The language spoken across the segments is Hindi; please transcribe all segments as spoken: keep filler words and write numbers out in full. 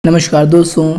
नमस्कार दोस्तों,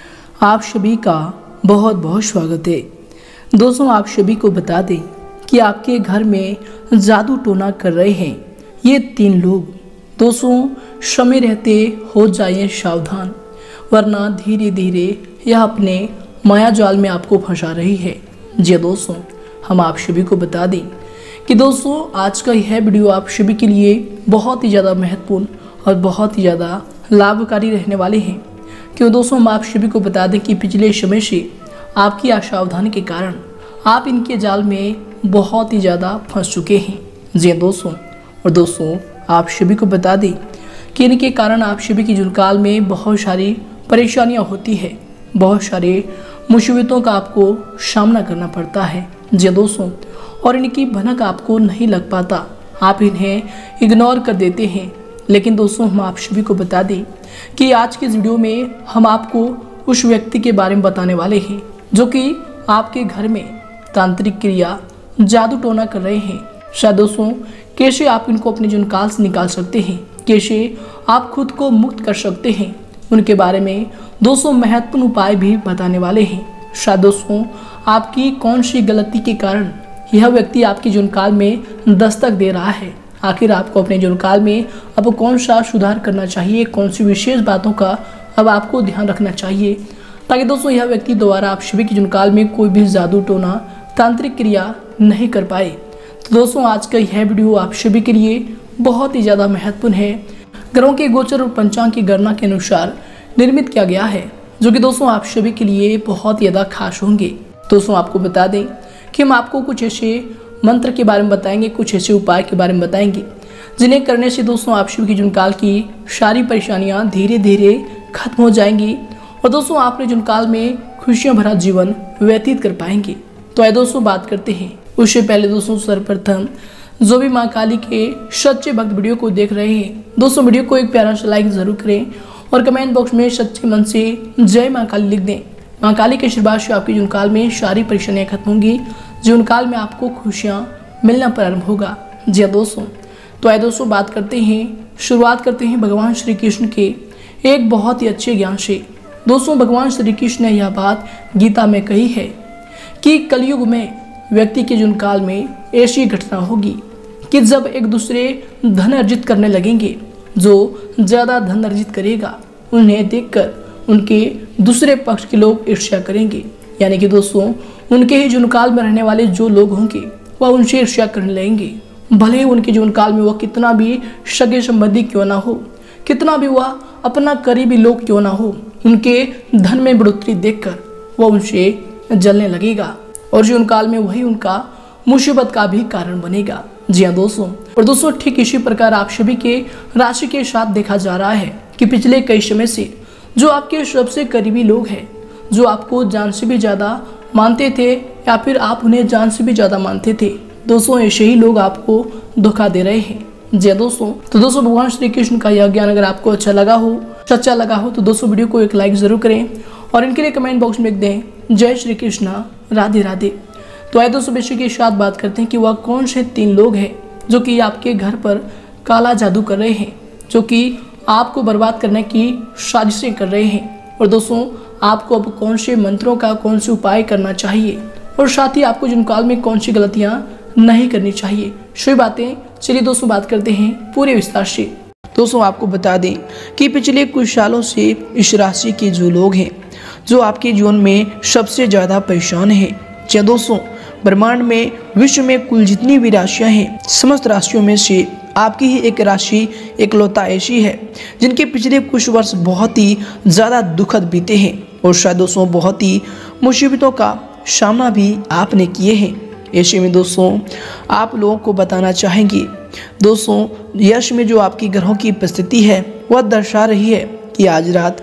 आप सभी का बहुत बहुत स्वागत है। दोस्तों, आप सभी को बता दें कि आपके घर में जादू टोना कर रहे हैं ये तीन लोग। दोस्तों, समय रहते हो जाइए सावधान, वरना धीरे धीरे यह अपने माया जाल में आपको फंसा रही है। जी दोस्तों, हम आप सभी को बता दें कि दोस्तों आज का यह वीडियो आप सभी के लिए बहुत ही ज़्यादा महत्वपूर्ण और बहुत ही ज़्यादा लाभकारी रहने वाले हैं। क्यों दोस्तों, हम आप सभी को बता दें कि पिछले समय से आपकी असावधानी के कारण आप इनके जाल में बहुत ही ज़्यादा फंस चुके हैं। जी दोस्तों, और दोस्तों आप सभी को बता दें कि इनके कारण आप सभी की जुनकाल में बहुत सारी परेशानियां होती है, बहुत सारे मुसीबतों का आपको सामना करना पड़ता है। जी दोस्तों, और इनकी भनक आपको नहीं लग पाता, आप इन्हें इग्नोर कर देते हैं। लेकिन दोस्तों, हम आप सभी को बता दें कि आज की इस वीडियो में हम आपको उस व्यक्ति के बारे में बताने वाले हैं जो कि आपके घर में तांत्रिक क्रिया जादू टोना कर रहे हैं। शायद दोस्तों कैसे आप इनको अपने जुनकाल से निकाल सकते हैं, कैसे आप खुद को मुक्त कर सकते हैं, उनके बारे में दोस्तों महत्वपूर्ण उपाय भी बताने वाले हैं। शायद दोस्तों आपकी कौन सी गलती के कारण यह व्यक्ति आपकी जुनकाल में दस्तक दे रहा है, आखिर आपको अपने जुनकाल में अब कौन सा सुधार करना चाहिए, कौन सी विशेष बातों का अब आपको ध्यान रखना चाहिए, ताकि दोस्तों यह व्यक्ति दोबारा आप सभी की जुनकाल में कोई भी जादू टोना तांत्रिक क्रिया नहीं कर पाए। तो दोस्तों आज का यह वीडियो आप सभी के लिए बहुत ही ज़्यादा महत्वपूर्ण है। ग्रहों के गोचर और पंचांग की गणना के अनुसार निर्मित किया गया है, जो कि दोस्तों आप सभी के लिए बहुत ही ज़्यादा खास होंगे। दोस्तों आपको बता दें कि हम आपको कुछ ऐसे मंत्र के बारे में बताएंगे, कुछ ऐसे उपाय के बारे में बताएंगे जिन्हें करने से दोस्तों आप सभी की जुनकाल की सारी परेशानियां धीरे धीरे खत्म हो जाएंगी और दोस्तों आप अपने जुनकाल में खुशियां भरा जीवन व्यतीत कर पाएंगे। तो आइए दोस्तों बात करते हैं। उससे पहले दोस्तों सर्वप्रथम जो भी माँ काली के सच्चे भक्त वीडियो को देख रहे हैं, दोस्तों वीडियो को एक प्यारा सा लाइक जरूर करें और कमेंट बॉक्स में सच्चे मन से जय माँ काली लिख दें। माँ काली के आशीर्वाद से आपकी जुनकाल में सारी परेशानियां खत्म होंगी, जीवनकाल में आपको खुशियां मिलना प्रारंभ होगा। जी हाँ दोस्तों, तो आइए दोस्तों बात करते हैं, शुरुआत करते हैं भगवान श्री कृष्ण के एक बहुत ही अच्छे ज्ञान से। दोस्तों भगवान श्री कृष्ण ने यह बात गीता में कही है कि कलयुग में व्यक्ति के जुनकाल में ऐसी घटना होगी कि जब एक दूसरे धन अर्जित करने लगेंगे, जो ज़्यादा धन अर्जित करेगा उन्हें देखकर उनके दूसरे पक्ष के लोग ईर्ष्या करेंगे। यानी कि दोस्तों उनके ही जुनकाल में रहने वाले जो लोग होंगे वह उनसे ईर्ष्या करने लगेंगे, भले ही उनके जुनकाल में वह कितना भी सगे संबंधी क्यों ना हो, कितना भी वह अपना करीबी लोग क्यों ना हो, उनके धन में बढ़ोतरी देखकर वह उनसे जलने लगेगा और जुनकाल में वही उनका मुसीबत का भी कारण बनेगा। जी हाँ दोस्तों, और दोस्तों ठीक इसी प्रकार आप सभी के राशि के साथ देखा जा रहा है कि पिछले कई समय से जो आपके सबसे करीबी लोग हैं, जो आपको जान से भी ज़्यादा मानते थे या फिर आप उन्हें जान से भी ज़्यादा मानते थे, दोस्तों ऐसे ही लोग आपको धोखा दे रहे हैं। जी दोस्तों, तो दोस्तों भगवान श्री कृष्ण का यह ज्ञान अगर आपको अच्छा लगा हो, सच्चा लगा हो, तो दोस्तों वीडियो को एक लाइक जरूर करें और इनके लिए कमेंट बॉक्स में लिख दें जय श्री कृष्ण, राधे राधे। तो आइए दोस्तों विषय के साथ बात करते हैं कि वह कौन से तीन लोग हैं जो कि आपके घर पर काला जादू कर रहे हैं, जो कि आपको बर्बाद करने की साजिशें कर रहे हैं। और दोस्तों आपको अब कौन से मंत्रों का कौन से उपाय करना चाहिए और साथ ही आपको जुनकाल में कौन सी गलतियां नहीं करनी चाहिए, सभी बातें चलिए दोस्तों बात करते हैं पूरे विस्तार से। दोस्तों आपको बता दें कि पिछले कुछ सालों से इस राशि के जो लोग हैं जो आपके जीवन में सबसे ज़्यादा परेशान हैं। क्या दोस्तों ब्रह्मांड में विश्व में कुल जितनी भी राशियाँ हैं, समस्त राशियों में से आपकी ही एक राशि एकलौता ऐसी है जिनके पिछले कुछ वर्ष बहुत ही ज़्यादा दुखद बीते हैं और शायद दोस्तों बहुत ही मुसीबतों का सामना भी आपने किए हैं। ऐसे में दोस्तों आप लोगों को बताना चाहेंगे, दोस्तों यश में जो आपकी ग्रहों की उपस्थिति है वह दर्शा रही है कि आज रात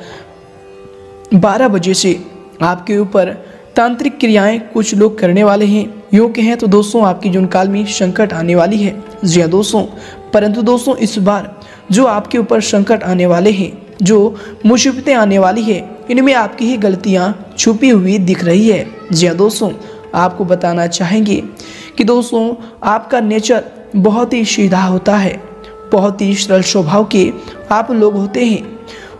बारह बजे से आपके ऊपर तांत्रिक क्रियाएं कुछ लोग करने वाले हैं। यूँ कहें तो दोस्तों आपकी जुनकाल में संकट आने वाली है। जी हाँ दोस्तों, परंतु दोस्तों इस बार जो आपके ऊपर संकट आने वाले हैं, जो मुसीबतें आने वाली है, इनमें आपकी ही गलतियां छुपी हुई दिख रही है। जी हाँ दोस्तों, आपको बताना चाहेंगे कि दोस्तों आपका नेचर बहुत ही सीधा होता है, बहुत ही सरल स्वभाव के आप लोग होते हैं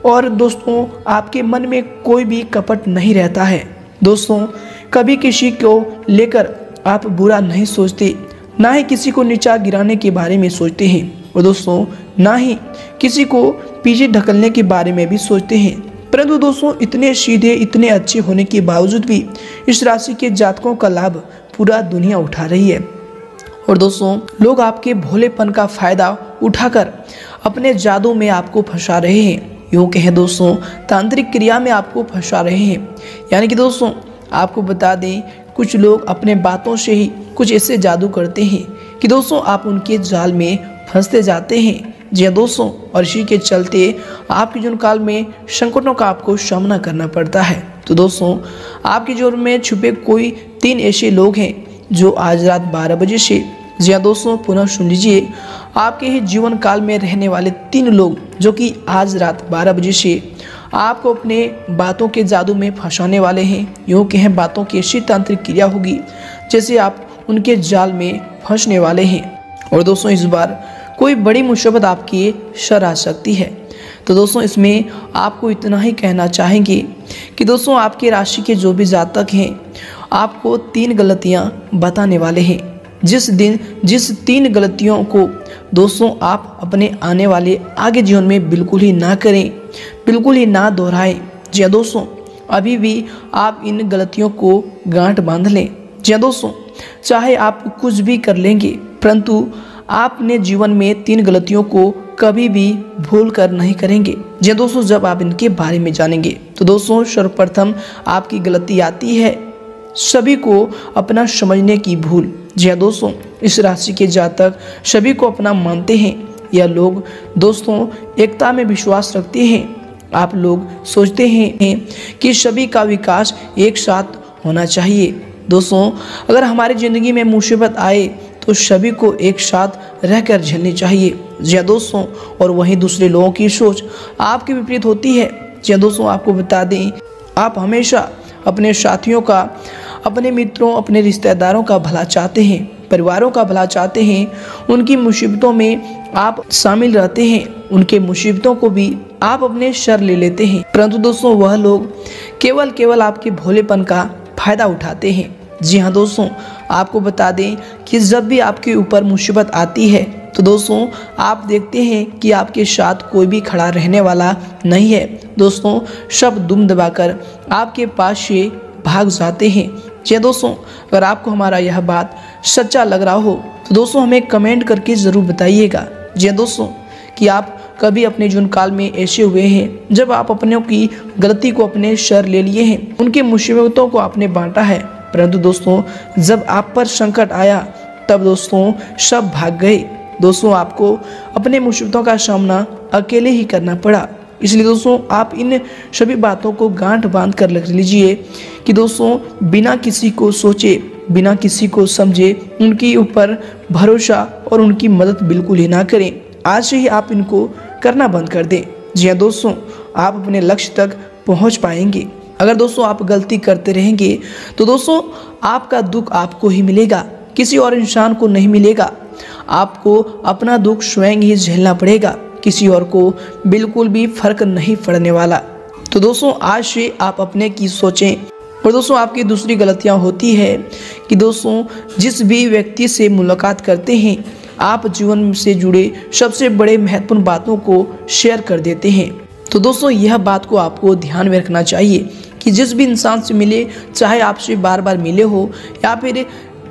और दोस्तों आपके मन में कोई भी कपट नहीं रहता है। दोस्तों कभी किसी को लेकर आप बुरा नहीं सोचते, ना ही किसी को नीचा गिराने के बारे में सोचते हैं और दोस्तों ना ही किसी को पीछे ढकलने के बारे में भी सोचते हैं। परंतु दोस्तों इतने सीधे इतने अच्छे होने के बावजूद भी इस राशि के जातकों का लाभ पूरा दुनिया उठा रही है और दोस्तों लोग आपके भोलेपन का फायदा उठाकर अपने जादू में आपको फंसा रहे हैं। यूँ कहें दोस्तों तांत्रिक क्रिया में आपको फंसा रहे हैं। यानी कि दोस्तों आपको बता दें कुछ लोग अपने बातों से ही कुछ ऐसे जादू करते हैं कि दोस्तों आप उनके जाल में फंसते जाते हैं। जी हाँ दोस्तों, और इसी के चलते आपके जीवन काल में संकटों का आपको सामना करना पड़ता है। तो दोस्तों आपके जीवन में छुपे कोई तीन ऐसे लोग हैं जो आज रात बारह बजे से, जी हाँ दोस्तों पुनः सुन लीजिए, आपके ही जीवन काल में रहने वाले तीन लोग जो कि आज रात बारह बजे से आपको अपने बातों के जादू में फंसाने वाले हैं। यूँ कहें बातों की ऐसी तांत्रिक क्रिया होगी जैसे आप उनके जाल में फंसने वाले हैं और दोस्तों इस बार कोई बड़ी मुसीबत आपकी सर आ सकती है। तो दोस्तों इसमें आपको इतना ही कहना चाहेंगे कि दोस्तों आपके राशि के जो भी जातक हैं आपको तीन गलतियां बताने वाले हैं। जिस दिन जिस तीन गलतियों को दोस्तों आप अपने आने वाले आगे जीवन में बिल्कुल ही ना करें, बिल्कुल ही ना दोहराएं। जी हाँ दोस्तों अभी भी आप इन गलतियों को गांठ बांध लें। जी हाँ दोस्तों चाहे आप कुछ भी कर लेंगे परंतु आपने जीवन में तीन गलतियों को कभी भी भूल कर नहीं करेंगे। जी दोस्तों जब आप इनके बारे में जानेंगे तो दोस्तों सर्वप्रथम आपकी गलती आती है सभी को अपना समझने की भूल। जी हाँ दोस्तों इस राशि के जातक सभी को अपना मानते हैं। यह लोग दोस्तों एकता में विश्वास रखते हैं। आप लोग सोचते हैं कि सभी का विकास एक साथ होना चाहिए। दोस्तों अगर हमारी ज़िंदगी में मुसीबत आए तो सभी को एक साथ रहकर झेलनी चाहिए। जी हाँ दोस्तों, और वहीं दूसरे लोगों की सोच आपके विपरीत होती है। जी हाँ दोस्तों आपको बता दें आप हमेशा अपने साथियों का, अपने मित्रों, अपने रिश्तेदारों का भला चाहते हैं, परिवारों का भला चाहते हैं। उनकी मुसीबतों में आप शामिल रहते हैं, उनके मुसीबतों को भी आप अपने सर ले लेते हैं। परंतु दोस्तों वह लोग केवल केवल आपके भोलेपन का फायदा उठाते हैं। जी हाँ दोस्तों आपको बता दें कि जब भी आपके ऊपर मुसीबत आती है तो दोस्तों आप देखते हैं कि आपके साथ कोई भी खड़ा रहने वाला नहीं है। दोस्तों सब दुम दबाकर आपके पास से भाग जाते हैं। जी दोस्तों अगर आपको हमारा यह बात सच्चा लग रहा हो तो दोस्तों हमें कमेंट करके ज़रूर बताइएगा। जी दोस्तों कि आप कभी अपने जीवन काल में ऐसे हुए हैं जब आप अपनों की गलती को अपने सर ले लिए हैं, उनकी मुसीबतों को आपने बांटा है, परंतु दोस्तों जब आप पर संकट आया तब दोस्तों सब भाग गए। दोस्तों आपको अपने मुसीबतों का सामना अकेले ही करना पड़ा। इसलिए दोस्तों आप इन सभी बातों को गांठ बांध कर रख लीजिए कि दोस्तों बिना किसी को सोचे, बिना किसी को समझे उनके ऊपर भरोसा और उनकी मदद बिल्कुल ही ना करें। आज से ही आप इनको करना बंद कर दें। जी हाँ दोस्तों आप अपने लक्ष्य तक पहुंच पाएंगे। अगर दोस्तों आप गलती करते रहेंगे तो दोस्तों आपका दुख आपको ही मिलेगा, किसी और इंसान को नहीं मिलेगा। आपको अपना दुख स्वयं ही झेलना पड़ेगा, किसी और को बिल्कुल भी फर्क नहीं पड़ने वाला। तो दोस्तों आज से आप अपने की सोचें। और दोस्तों आपकी दूसरी गलतियां होती है कि दोस्तों जिस भी व्यक्ति से मुलाकात करते हैं आप जीवन से जुड़े सबसे बड़े महत्वपूर्ण बातों को शेयर कर देते हैं। तो दोस्तों यह बात को आपको ध्यान में रखना चाहिए कि जिस भी इंसान से मिले, चाहे आपसे बार बार मिले हो या फिर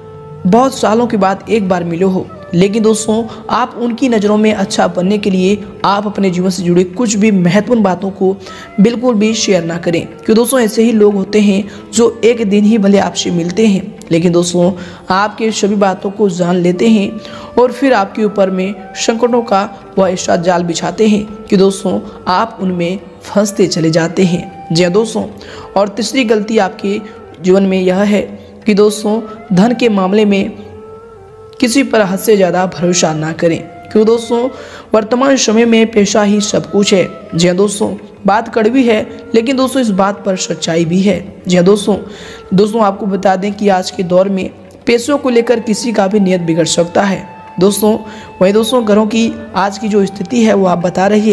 बहुत सालों के बाद एक बार मिले हो, लेकिन दोस्तों आप उनकी नज़रों में अच्छा बनने के लिए आप अपने जीवन से जुड़े कुछ भी महत्वपूर्ण बातों को बिल्कुल भी शेयर ना करें। क्योंकि दोस्तों ऐसे ही लोग होते हैं जो एक दिन ही भले आपसे मिलते हैं लेकिन दोस्तों आपके सभी बातों को जान लेते हैं और फिर आपके ऊपर में संकटों का वह ऐसा जाल बिछाते हैं कि दोस्तों आप उनमें फंसते चले जाते हैं। जी हाँ दोस्तों, और तीसरी गलती आपके जीवन में यह है कि दोस्तों धन के मामले में किसी पर हद से ज़्यादा भरोसा ना करें, क्योंकि दोस्तों वर्तमान समय में पैसा ही सब कुछ है। जी हाँ दोस्तों बात कड़वी है लेकिन दोस्तों इस बात पर सच्चाई भी है। जी हाँ दोस्तों दोस्तों आपको बता दें कि आज के दौर में पैसों को लेकर किसी का भी नियत बिगड़ सकता है। दोस्तों वही दोस्तों घरों की आज की जो स्थिति है वो आप बता रही है।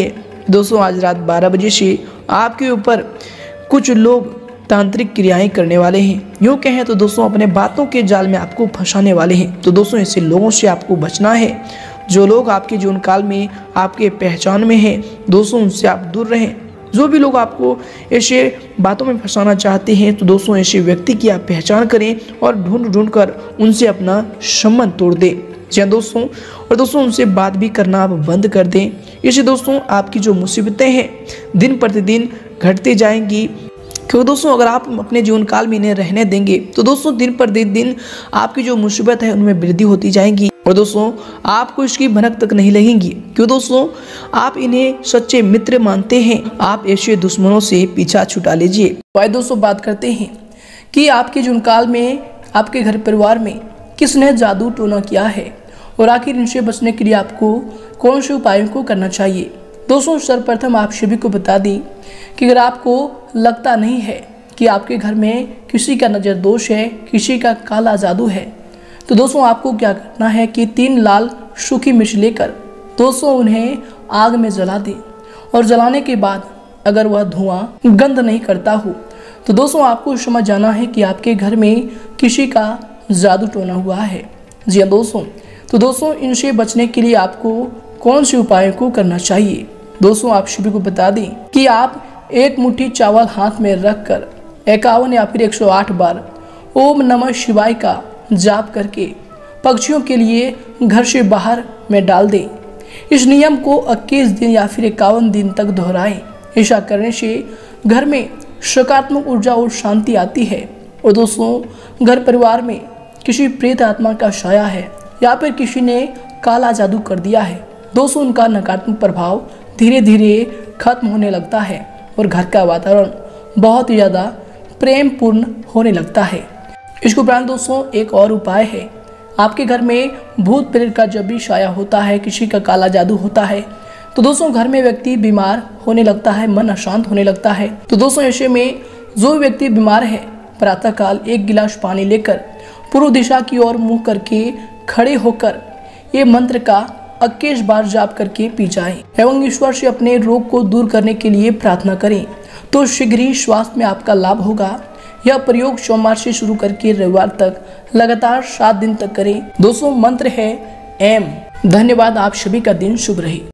दोस्तों आज रात बारह बजे से आपके ऊपर कुछ लोग तांत्रिक क्रियाएं करने वाले हैं। यूँ कहें तो दोस्तों अपने बातों के जाल में आपको फंसाने वाले हैं। तो दोस्तों ऐसे लोगों से आपको बचना है। जो लोग आपके जीवन काल में आपके पहचान में हैं, दोस्तों उनसे आप दूर रहें। जो भी लोग आपको ऐसे बातों में फंसाना चाहते हैं, तो दोस्तों ऐसे व्यक्ति की आप पहचान करें और ढूंढ ढूंढ कर उनसे अपना संबंध तोड़ दें। जी दोस्तों, और दोस्तों उनसे बात भी करना आप बंद कर दें। इससे दोस्तों आपकी जो मुसीबतें हैं दिन प्रतिदिन घटती जाएंगी। क्योंकि दोस्तों अगर आप अपने जीवन काल में इन्हें रहने देंगे तो दोस्तों दिन पर दिन दिन आपकी जो मुसीबत है उनमें वृद्धि होती जाएंगी और दोस्तों आपको इसकी भनक तक नहीं लगेंगी। क्यों दोस्तों, आप इन्हें सच्चे मित्र मानते हैं। आप ऐसे दुश्मनों से पीछा छुटा लीजिए। तो दोस्तों बात करते हैं कि आपके जीवन काल में आपके घर परिवार में किसने जादू टोना किया है और आखिर इनसे बचने के लिए आपको कौन से उपायों को करना चाहिए। दोस्तों सर्वप्रथम आप सभी को बता दी कि अगर आपको लगता नहीं है कि आपके घर में किसी का नज़र दोष है, किसी का काला जादू है, तो दोस्तों आपको क्या करना है कि तीन लाल सूखी मिर्च लेकर दोस्तों उन्हें आग में जला दें और जलाने के बाद अगर वह धुआं गंध नहीं करता हो तो दोस्तों आपको समझ जाना है कि आपके घर में किसी का जादू टोना हुआ है। जी हाँ दोस्तों, तो दोस्तों इनसे बचने के लिए आपको कौन से उपायों को करना चाहिए। दोस्तों आप सभी को बता दें कि आप एक मुट्ठी चावल हाथ में रखकर इक्यावन या फिर एक सौ आठ बार ओम नमः शिवाय का जाप करके पक्षियों के लिए घर से बाहर में डाल दें। इस नियम को इक्कीस दिन या फिर इक्यावन दिन तक दोहराएं। ऐसा करने से घर में सकारात्मक ऊर्जा और शांति आती है और दोस्तों घर परिवार में किसी प्रेत आत्मा का साया है या फिर किसी ने काला जादू कर दिया है, दोस्तों उनका नकारात्मक प्रभाव धीरे धीरे खत्म होने लगता है और घर का वातावरण बहुत ही ज़्यादा प्रेम पूर्ण होने लगता है। इसके उपरांत दोस्तों एक और उपाय है। आपके घर में भूत प्रेत का जब भी साया होता है, किसी का काला जादू होता है, तो दोस्तों घर में व्यक्ति बीमार होने लगता है, मन अशांत होने लगता है। तो दोस्तों ऐसे में जो व्यक्ति बीमार है प्रातःकाल एक गिलास पानी लेकर पूर्व दिशा की ओर मुँह करके खड़े होकर ये मंत्र का इक्कीस बार जाप करके पी जाएं एवं ईश्वर से अपने रोग को दूर करने के लिए प्रार्थना करें तो शीघ्र ही स्वास्थ्य में आपका लाभ होगा। यह प्रयोग सोमवार से शुरू करके रविवार तक लगातार सात दिन तक करें। दोस्तों मंत्र है एम। धन्यवाद। आप सभी का दिन शुभ रहे।